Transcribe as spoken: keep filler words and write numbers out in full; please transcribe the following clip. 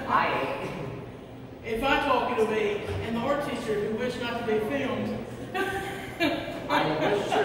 I If I talk, it'll be, and the art teacher who wished not to be filmed. I wish to